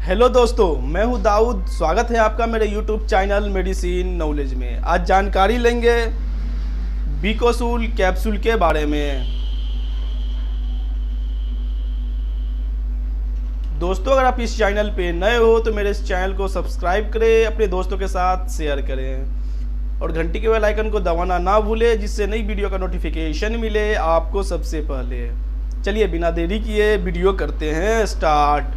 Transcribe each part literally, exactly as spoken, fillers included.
Hello दोस्तों, मैं हूं दाऊद। स्वागत है आपका मेरे यूट्यूब चैनल मेडिसिन नॉलेज में। आज जानकारी लेंगे बीकोसूल कैप्सूल के बारे में। दोस्तों, अगर आप इस चैनल पे नए हो तो मेरे इस चैनल को सब्सक्राइब करें, अपने दोस्तों के साथ शेयर करें और घंटी के बेल आइकन को दबाना ना भूलें, जिससे नई वीडियो का नोटिफिकेशन मिले आपको सबसे पहले। चलिए बिना देरी किए वीडियो करते हैं स्टार्ट।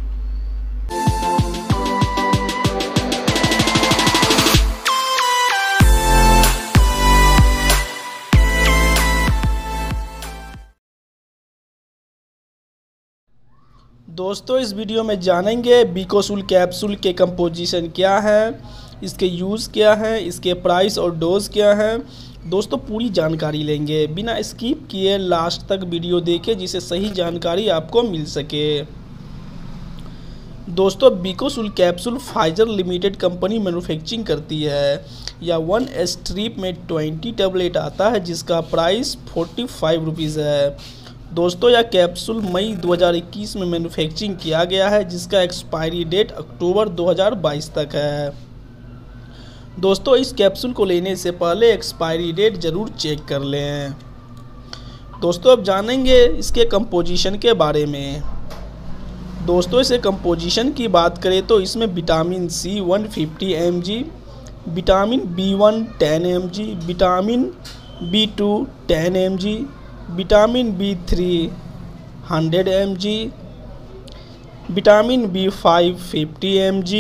दोस्तों, इस वीडियो में जानेंगे बीकोसूल कैप्सूल के कंपोजिशन क्या है, इसके यूज़ क्या है, इसके प्राइस और डोज क्या है। दोस्तों, पूरी जानकारी लेंगे, बिना स्किप किए लास्ट तक वीडियो देखें, जिससे सही जानकारी आपको मिल सके। दोस्तों, Becosules capsule Pfizer limited company manufacturing करती है। या वन स्ट्रिप में ट्वेंटी टैबलेट आता है, जिसका प्राइस फोर्टी फाइव रुपीज़ है। दोस्तों, यह कैप्सूल मई दो हज़ार इक्कीस में मैन्युफैक्चरिंग किया गया है, जिसका एक्सपायरी डेट अक्टूबर दो हज़ार बाईस तक है। दोस्तों, इस कैप्सूल को लेने से पहले एक्सपायरी डेट ज़रूर चेक कर लें। दोस्तों, अब जानेंगे इसके कंपोजिशन के बारे में। दोस्तों, इसे कंपोजिशन की बात करें तो इसमें vitamin C one fifty M G, vitamin B one ten M G, vitamin B two ten M G, vitamin B three hundred M G, vitamin B five fifty M G,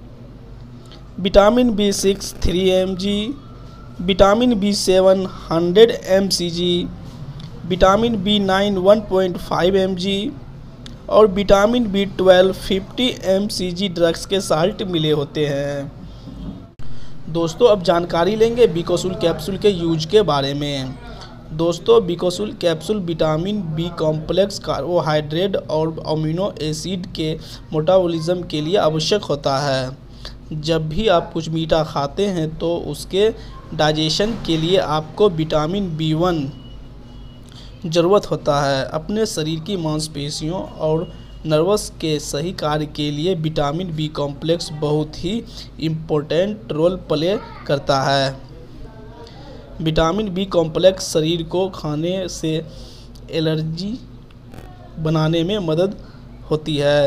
vitamin B six three M G, vitamin B seven hundred M C G, vitamin B nine one point five M G और vitamin B twelve fifty M C G drugs के salt मिले होते हैं। दोस्तों, अब जानकारी लेंगे बीकोसूल capsule के यूज के बारे में। दोस्तों, Becosules capsule vitamin B complex, carbohydrate और अमीनो एसिड के मेटाबॉलिज्म के लिए आवश्यक होता है। जब भी आप कुछ मीठा खाते हैं तो उसके डाइजेशन के लिए आपको विटामिन बी वन ज़रूरत होता है। अपने शरीर की मांसपेशियों और नर्वस के सही कार्य के लिए विटामिन बी कॉम्प्लेक्स बहुत ही इम्पोर्टेंट रोल प्ले करता है। विटामिन बी कॉम्प्लेक्स शरीर को खाने से एलर्जी बनाने में मदद होती है।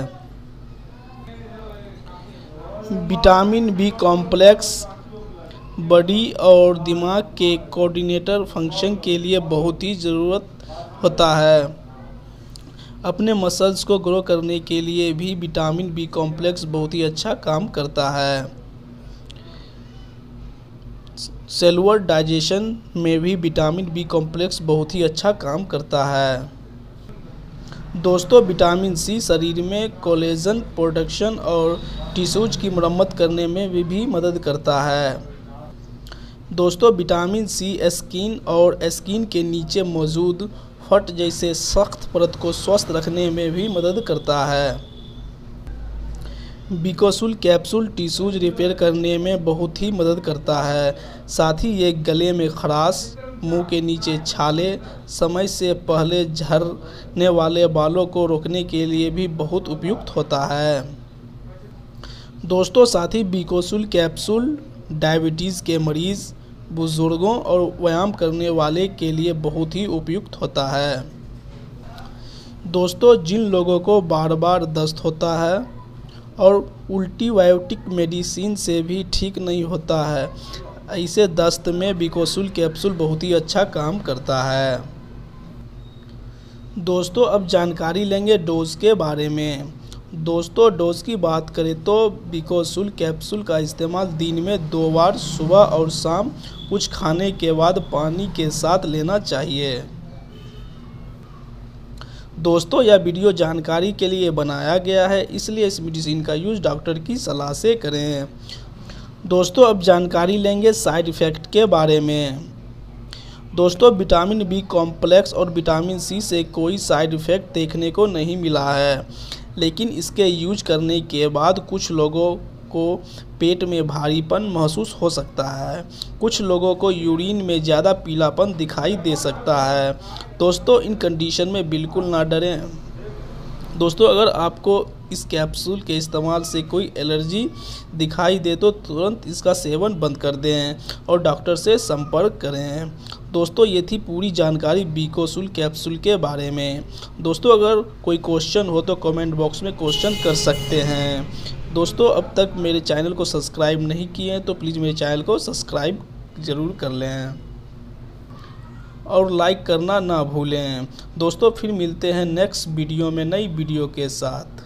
विटामिन बी कॉम्प्लेक्स बॉडी और दिमाग के कोऑर्डिनेटर फंक्शन के लिए बहुत ही ज़रूरत होता है। अपने मसल्स को ग्रो करने के लिए भी विटामिन बी कॉम्प्लेक्स बहुत ही अच्छा काम करता है। सेलुलर डाइजेशन में भी विटामिन बी कॉम्प्लेक्स बहुत ही अच्छा काम करता है। दोस्तों, विटामिन सी शरीर में कोलेजन प्रोडक्शन और टिश्यूज की मरम्मत करने में भी, भी मदद करता है। दोस्तों, विटामिन सी स्किन और स्किन के नीचे मौजूद फट जैसे सख्त परत को स्वस्थ रखने में भी मदद करता है। बीकोसूल कैप्सूल टिश्यूज रिपेयर करने में बहुत ही मदद करता है। साथ ही ये गले में खराश, मुंह के नीचे छाले, समय से पहले झड़ने वाले बालों को रोकने के लिए भी बहुत उपयुक्त होता है। दोस्तों, साथ ही बीकोसूल कैप्सूल डायबिटीज़ के मरीज़, बुजुर्गों और व्यायाम करने वाले के लिए बहुत ही उपयुक्त होता है। दोस्तों, जिन लोगों को बार बार दस्त होता है और एंटीबायोटिक मेडिसिन से भी ठीक नहीं होता है, ऐसे दस्त में बीकोसूल कैप्सूल बहुत ही अच्छा काम करता है। दोस्तों, अब जानकारी लेंगे डोज के बारे में। दोस्तों, डोज की बात करें तो बीकोसूल कैप्सूल का इस्तेमाल दिन में दो बार सुबह और शाम कुछ खाने के बाद पानी के साथ लेना चाहिए। दोस्तों, यह वीडियो जानकारी के लिए बनाया गया है, इसलिए इस मेडिसिन का यूज़ डॉक्टर की सलाह से करें। दोस्तों, अब जानकारी लेंगे साइड इफ़ेक्ट के बारे में। दोस्तों, विटामिन बी कॉम्प्लेक्स और विटामिन सी से कोई साइड इफ़ेक्ट देखने को नहीं मिला है, लेकिन इसके यूज करने के बाद कुछ लोगों को पेट में भारीपन महसूस हो सकता है। कुछ लोगों को यूरिन में ज़्यादा पीलापन दिखाई दे सकता है। दोस्तों, इन कंडीशन में बिल्कुल ना डरें। दोस्तों, अगर आपको इस कैप्सूल के इस्तेमाल से कोई एलर्जी दिखाई दे तो तुरंत इसका सेवन बंद कर दें और डॉक्टर से संपर्क करें। दोस्तों ये थी पूरी जानकारी बीकोसुल कैप्सूल के बारे में। दोस्तों अगर कोई क्वेश्चन हो तो कमेंट बॉक्स में क्वेश्चन कर सकते हैं। दोस्तों अब तक मेरे चैनल को सब्सक्राइब नहीं किए हैं तो प्लीज़ मेरे चैनल को सब्सक्राइब ज़रूर कर लें और लाइक करना ना भूलें। दोस्तों फिर मिलते हैं नेक्स्ट वीडियो में नई वीडियो के साथ।